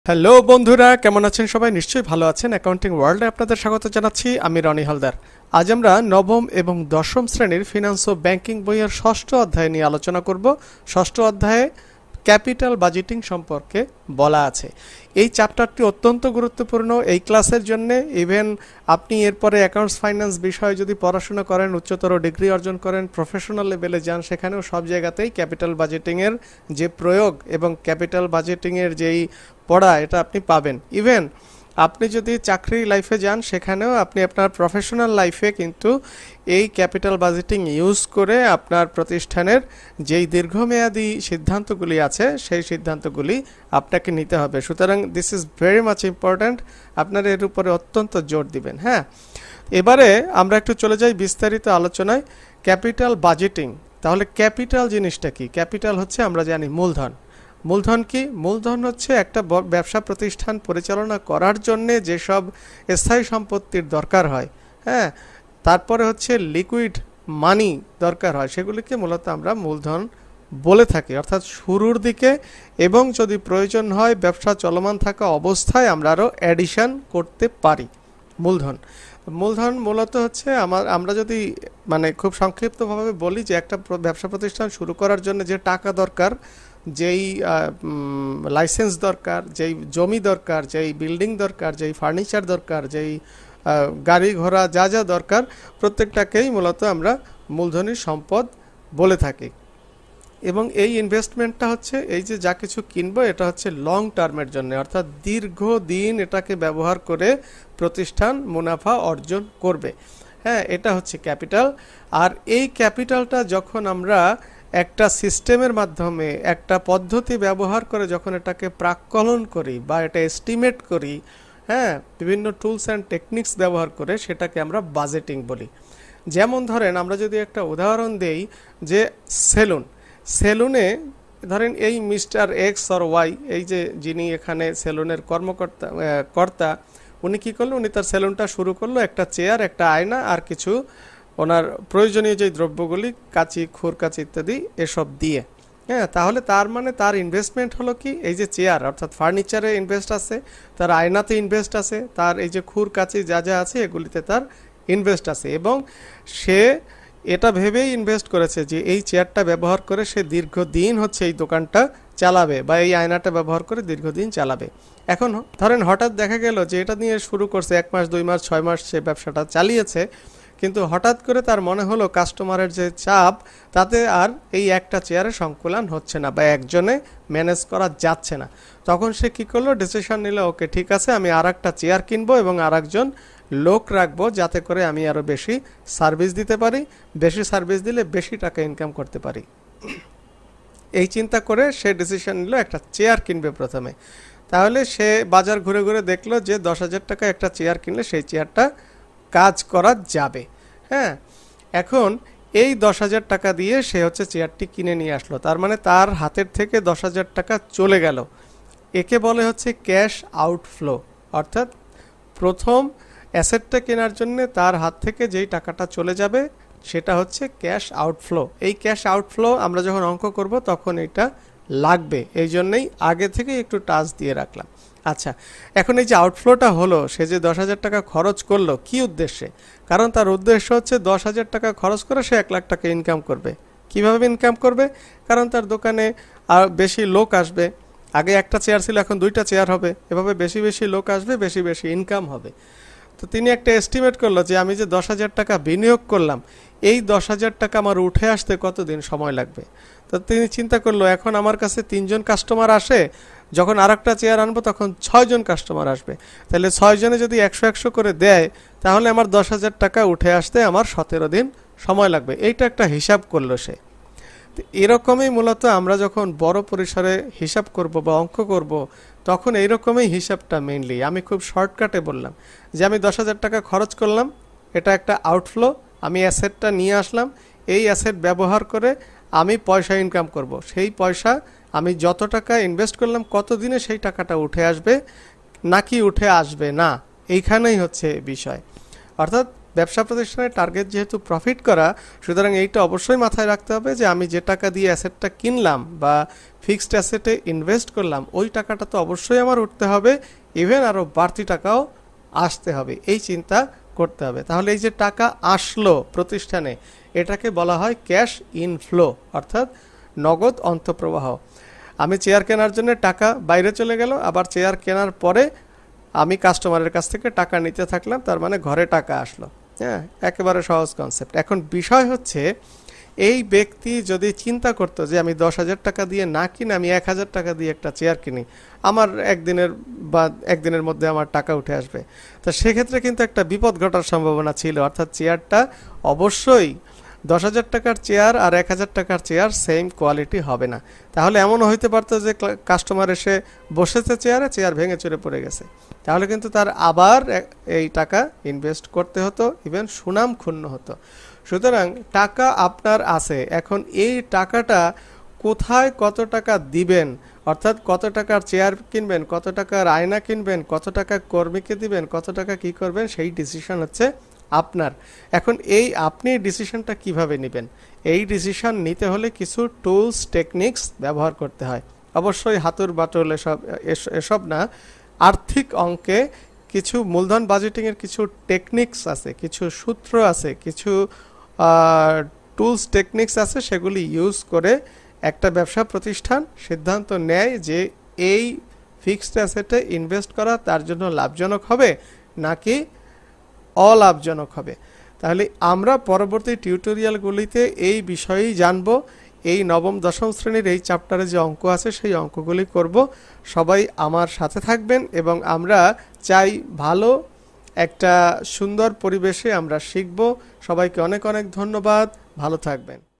Hello বন্ধুরা, কেমন আছেন সবাই? নিশ্চয়ই ভালো আছেন। অ্যাকাউন্টিং ওয়ার্ল্ডে আপনাদের স্বাগত জানাচ্ছি। আমি রনি হালদার। আজ আমরা নবম এবং দশম শ্রেণীর ফিনান্স ও ব্যাংকিং বইয়ের ষষ্ঠ অধ্যায় নিয়ে আলোচনা করব। ষষ্ঠ অধ্যায়ে ক্যাপিটাল বাজেটিং সম্পর্কে বলা আছে। এই চ্যাপ্টারটি অত্যন্ত গুরুত্বপূর্ণ এই ক্লাসের জন্য। ইভেন আপনি এরপরে অ্যাকাউন্টস ফাইন্যান্স বিষয়ে যদি পড়াশোনা করেন, উচ্চতর ডিগ্রি অর্জন করেন, প্রফেশনাল লেভেলে যান, সেখানেও সব জায়গাতেই ক্যাপিটাল বাজেটিংয়ের যে প্রয়োগ এবং ক্যাপিটাল বাজেটিংয়ের যেই পড়া, এটা আপনি পাবেন। ইভেন আপনি যদি চাকরি লাইফে যান, সেখানেও আপনি আপনার প্রফেশনাল লাইফে কিন্তু এই ক্যাপিটাল বাজেটিং ইউজ করে আপনার প্রতিষ্ঠানের যেই দীর্ঘমেয়াদী সিদ্ধান্তগুলি আছে সেই সিদ্ধান্তগুলি আপনাকে নিতে হবে। সুতরাং this is very much important. আপনারা এর উপরে অত্যন্ত জোর দিবেন। হ্যাঁ, এবারে আমরা একটু চলে যাই বিস্তারিত আলোচনায়। ক্যাপিটাল বাজেটিং, তাহলে ক্যাপিটাল জিনিসটা কি? ক্যাপিটাল হচ্ছে, আমরা জানি, মূলধন। মূলধন কি? মূলধন হচ্ছে একটা ব্যবসা প্রতিষ্ঠান পরিচালনা করার জন্যে যেসব স্থায়ী সম্পত্তির দরকার হয়, হ্যাঁ, তারপরে হচ্ছে লিকুইড মানি দরকার হয়, সেগুলিকে মূলত আমরা মূলধন বলে থাকি। অর্থাৎ শুরুর দিকে এবং যদি প্রয়োজন হয় ব্যবসা চলমান থাকা অবস্থায় আমরা আরও অ্যাডিশন করতে পারি। মূলধন মূলধন মূলত হচ্ছে আমরা যদি মানে খুব সংক্ষিপ্তভাবে বলি যে একটা ব্যবসা প্রতিষ্ঠান শুরু করার জন্য যে টাকা দরকার, যেই লাইসেন্স দরকার, যেই জমি দরকার, যেই বিল্ডিং দরকার, যেই ফার্নিচার দরকার, যেই গাড়ি ঘোড়া যা যা দরকার, প্রত্যেকটাকেই মূলত আমরা মূলধনী সম্পদ বলে থাকি। এবং এই ইনভেস্টমেন্টটা হচ্ছে, এই যে যা কিছু কিনবো, এটা হচ্ছে লং টার্মের জন্য, অর্থাৎ দীর্ঘদিন এটাকে ব্যবহার করে প্রতিষ্ঠান মুনাফা অর্জন করবে। হ্যাঁ, এটা হচ্ছে ক্যাপিটাল। আর এই ক্যাপিটালটা যখন আমরা একটা সিস্টেমের মাধ্যমে, একটা পদ্ধতি ব্যবহার করে যখন এটাকে প্রাক্কলন করি বা এটা এস্টিমেট করি, হ্যাঁ, বিভিন্ন টুলস অ্যান্ড টেকনিক্স ব্যবহার করে, সেটাকে আমরা বাজেটিং বলি। যেমন ধরেন, আমরা যদি একটা উদাহরণ দেই যে সেলুনে ধরেন এই মিস্টার এক্স অর ওয়াই, এই যে যিনি এখানে সেলুনের কর্তা, উনি কী করলো? উনি তার সেলুনটা শুরু করলো একটা চেয়ার, একটা আয়না আর কিছু ওনার প্রয়োজনীয় যে দ্রব্যগুলি, কাঁচি, খুরকাচি ইত্যাদি, এসব দিয়ে। হ্যাঁ, তাহলে তার মানে তার ইনভেস্টমেন্ট হলো কি? এই যে চেয়ার, অর্থাৎ ফার্নিচারে ইনভেস্ট আছে, তার আয়নাতে ইনভেস্ট আছে, তার এই যে খুরকাচি যা যা আছে এগুলিতে তার ইনভেস্ট আছে। এবং সে এটা ভেবেই ইনভেস্ট করেছে যে এই চেয়ারটা ব্যবহার করে সে দীর্ঘদিন হচ্ছে এই দোকানটা চালাবে, বা এই আয়নাটা ব্যবহার করে দীর্ঘদিন চালাবে। এখন ধরেন হঠাৎ দেখা গেল যে এটা নিয়ে শুরু করছে, 1 মাস 2 মাস 6 মাস সে ব্যবসাটা চালিয়েছে, কিন্তু হঠাৎ করে তার মনে হলো কাস্টমারের যে চাপ, তাতে আর এই একটা চেয়ারে সংকুলান হচ্ছে না বা একজনে ম্যানেজ করা যাচ্ছে না। তখন সে কী করলো? ডিসিশন নিল, ওকে ঠিক আছে, আমি আর একটা চেয়ার কিনবো এবং আর একজন লোক রাখবো, যাতে করে আমি আরও বেশি সার্ভিস দিতে পারি, বেশি সার্ভিস দিলে বেশি টাকা ইনকাম করতে পারি। এই চিন্তা করে সে ডিসিশন নিল একটা চেয়ার কিনবে প্রথমে। তাহলে সে বাজার ঘুরে ঘুরে দেখলো যে 10,000 টাকা একটা চেয়ার কিনলে সেই চেয়ারটা কাজ করা যাবে। হ্যাঁ, এখন এই 10,000 টাকা দিয়ে সে হচ্ছে চেয়ারটি কিনে নিয়ে আসলো। তার মানে তার হাতের থেকে 10,000 টাকা চলে গেল। একে বলে হচ্ছে ক্যাশ আউটফ্লো। অর্থাৎ প্রথম অ্যাসেটটা কেনার জন্য তার হাত থেকে যেই টাকাটা চলে যাবে সেটা হচ্ছে ক্যাশ আউটফ্লো। এই ক্যাশ আউটফ্লো আমরা যখন অঙ্ক করব তখন এটা লাগবে, এই জন্যই আগে থেকে একটু টাচ দিয়ে রাখলাম। আচ্ছা, এখন এই যে আউটফ্লোটা হলো, সে যে 10,000 টাকা খরচ করলো, কি উদ্দেশ্যে? কারণ তার উদ্দেশ্য হচ্ছে 10,000 টাকা খরচ করে সে 1 লাখ টাকা ইনকাম করবে। কিভাবে ইনকাম করবে? কারণ তার দোকানে আর বেশি লোক আসবে। আগে একটা চেয়ার ছিল, এখন 2টা চেয়ার হবে। এভাবে বেশি বেশি লোক আসবে, বেশি বেশি ইনকাম হবে। তো তিনি একটা এস্টিমেট করলো যে আমি যে 10,000 টাকা বিনিয়োগ করলাম, এই 10,000 টাকা আমার উঠে আসতে কতদিন সময় লাগবে। তো তিনি চিন্তা করলো, এখন আমার কাছে 3 জন কাস্টমার আসে, যখন আর একটা চেয়ার আনবো তখন 6 জন কাস্টমার আসবে, তাহলে 6 জনে যদি 100 করে দেয়, তাহলে আমার 10,000 টাকা উঠে আসতে আমার 17 দিন সময় লাগবে। এইটা একটা হিসাব করলো সে। তো এরকমই মূলত আমরা যখন বড় পরিসরে হিসাব করব বা অঙ্ক করব, তখন এইরকমই হিসাবটা মেইনলি। আমি খুব শর্টকাটে বললাম যে আমি 10,000 টাকা খরচ করলাম, এটা একটা আউটফ্লো। আমি অ্যাসেটটা নিয়ে আসলাম, এই অ্যাসেট ব্যবহার করে আমি পয়সা ইনকাম করব। সেই পয়সা আমি যত টাকা ইনভেস্ট করলাম, কত দিনে সেই টাকাটা উঠে আসবে নাকি উঠে আসবে না, এইখানেই হচ্ছে বিষয়। অর্থাৎ ব্যবসা প্রতিষ্ঠানের টার্গেট যেহেতু প্রফিট করা, সুতরাং এইটা অবশ্যই মাথায় রাখতে হবে যে আমি যে টাকা দিয়ে অ্যাসেটটা কিনলাম বা ফিক্সড অ্যাসেটে ইনভেস্ট করলাম, ওই টাকাটা তো অবশ্যই আমার উঠতে হবে, ইভেন আরও বাড়তি টাকাও আসতে হবে, এই চিন্তা করতে হবে। তাহলে এই যে টাকা আসলো প্রতিষ্ঠানে, এটাকে বলা হয় ক্যাশ ইনফ্লো, অর্থাৎ নগদ অন্তঃপ্রবাহ। আমি চেয়ার কেনার জন্য টাকা বাইরে চলে গেল, আবার চেয়ার কেনার পরে আমি কাস্টমারের কাছ থেকে টাকা নিতে থাকলাম, তার মানে ঘরে টাকা আসলো। হ্যাঁ, একেবারে সহজ কনসেপ্ট। এখন বিষয় হচ্ছে, এই ব্যক্তি যদি চিন্তা করতো যে আমি 10,000 টাকা দিয়ে না কিনে আমি 1,000 টাকা দিয়ে একটা চেয়ার কিনি, আমার একদিনের মধ্যে আমার টাকা উঠে আসবে, তো সেক্ষেত্রে কিন্তু একটা বিপদ ঘটার সম্ভাবনা ছিল। অর্থাৎ চেয়ারটা অবশ্যই 10,000 টাকার চেয়ার আর 1,000 টাকার চেয়ার সেম কোয়ালিটি হবে না। তাহলে এমনও হইতে পারতো যে কাস্টমার এসে বসেছে চেয়ারে, চেয়ার ভেঙে চুরে পড়ে গেছে, তাহলে কিন্তু তার আবার এই টাকা ইনভেস্ট করতে হতো, ইভেন সুনাম ক্ষুণ্ণ হতো। সুতরাং টাকা আপনার আছে, এখন এই টাকাটা কোথায় কত টাকা দিবেন, অর্থাৎ কত টাকার চেয়ার কিনবেন, কত টাকার আয়না কিনবেন, কত টাকা কর্মীকে দিবেন, কত টাকা কি করবেন, সেই ডিসিশন হচ্ছে আপনার। এখন এই আপনি ডিসিশনটা কিভাবে নেবেন, এই ডিসিশন নিতে হলে কিছু টুলস টেকনিক্স ব্যবহার করতে হয়। অবশ্যই হাতুর বাটুল এসব না, আর্থিক অঙ্কে কিছু মূলধন বাজেটিংয়ের কিছু টেকনিক্স আছে, কিছু সূত্র আছে, কিছু টুলস টেকনিক্স আছে, সেগুলি ইউজ করে একটা ব্যবসা প্রতিষ্ঠান সিদ্ধান্ত নেয় যে এই ফিক্সড অ্যাসেটে ইনভেস্ট করা তার জন্য লাভজনক হবে নাকি অলাভজনক হবে। তাহলে আমরা পরবর্তী টিউটোরিয়ালগুলিতে এই বিষয়েই জানব। এই নবম দশম শ্রেণীর এই চ্যাপ্টারে যে অঙ্ক আছে সেই অঙ্কগুলি করব। সবাই আমার সাথে থাকবেন এবং আমরা চাই ভালো একটা সুন্দর পরিবেশে আমরা শিখব। সবাইকে অনেক অনেক ধন্যবাদ, ভালো থাকবেন।